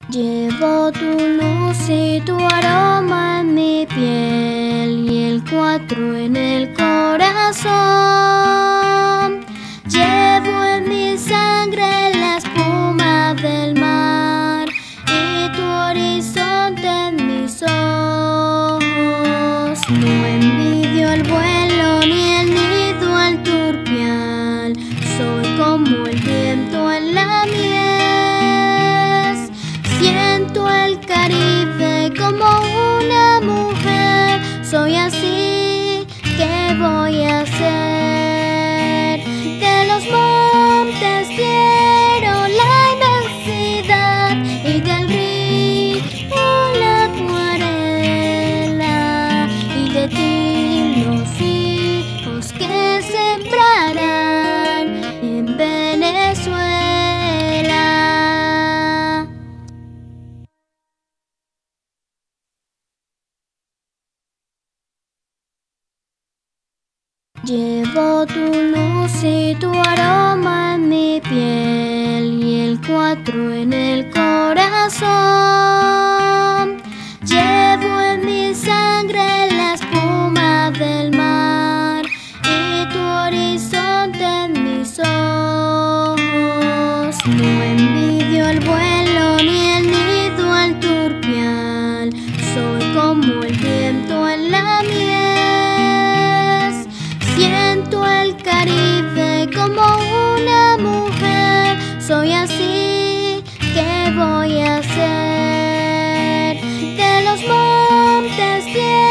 Llevo tu luz y tu aroma en mi piel y el 4 en el corazón. Llevo en mi sangre la espuma del mar y tu horizonte en mis ojos. No envidio el vuelo ni el nido al turpial, soy como el viento en la mies. Siento el Caribe como una mujer, soy así, ¿qué voy a hacer? De los montes quiero la inmensidad y del río la acuarela y de ti los hijos que sembrarán en Venezuela. Llevo tu luz y tu aroma en mi piel y el 4 en el corazón. Llevo en mi sangre la espuma del mar y tu horizonte en mis ojos. No envidio el vuelo ni el nido al turpial, soy como el viento en la mies. Siento el Caribe como una mujer, soy así, ¿qué voy a hacer? De los montes quiero